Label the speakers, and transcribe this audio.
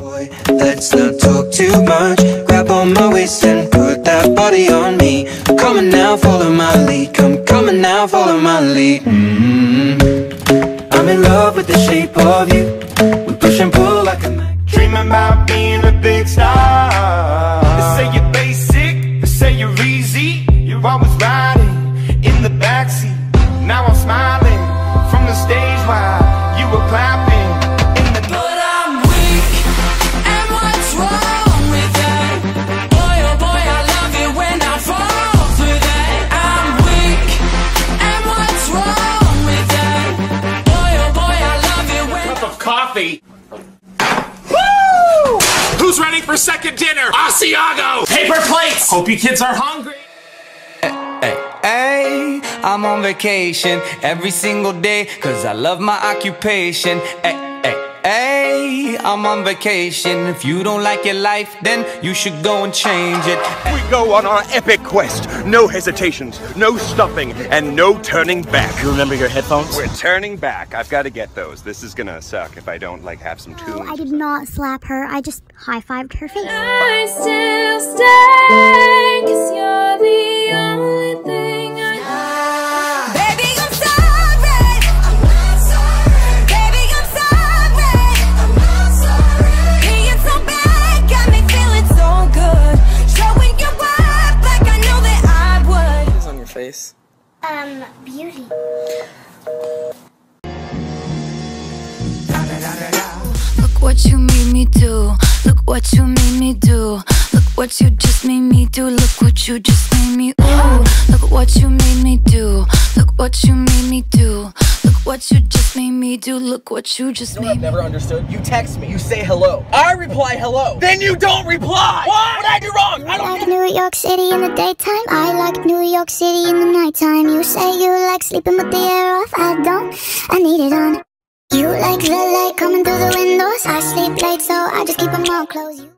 Speaker 1: Boy, let's not talk too much. Grab on my waist and put that body on me. Come on now, follow my lead. Come on now, follow my lead. I'm in love with the shape of you. We push and pull like a magnet.
Speaker 2: Dreaming about being a big star. They say you're basic, they say you're easy. You're always riding in the backseat. Now I'm smiling from the stage while you were clapping.
Speaker 3: But I'm weak, and what's wrong with that? Boy, oh boy, I love it when I fall for that. I'm weak, and what's wrong with that? Boy, oh boy, I love it when
Speaker 4: Cup of coffee. Woo! Who's ready for second dinner? Asiago! Paper plates! Hope you kids are hungry.
Speaker 5: Hey, I'm on vacation every single day, cause I love my occupation. Hey, I'm on vacation. If you don't like your life, then you should go and change it.
Speaker 2: We go on our epic quest. No hesitations, no stopping, and no turning back.
Speaker 4: You remember your headphones?
Speaker 2: We're turning back. I've got to get those. This is gonna suck if I don't have some tunes.
Speaker 6: No, I did not slap her. I just high-fived her face.
Speaker 3: I still stay, cause you're the only thing I know. Baby, I'm sorry. I'm not sorry. Baby, I'm sorry. I'm not sorry. Being so bad got me feeling so good. Showing your worth like I know that I would.
Speaker 5: What's on your face?
Speaker 6: Beauty.
Speaker 3: Look what you made me do. Look what you made me do. Look what you just made me do. Look what you just made me. Ooh. Look what you made me do. Look what you made me do. Look what you just made me do. Look what you just made me.
Speaker 7: Never understood. You text me, you say hello. I reply hello. Then you don't reply. What did I do wrong? I don't
Speaker 6: like New York City in the daytime. I like New York City in the nighttime. You say you like sleeping with the air off. I don't. I need it on. You like the light coming through the windows. I sleep late, so I just keep them all closed.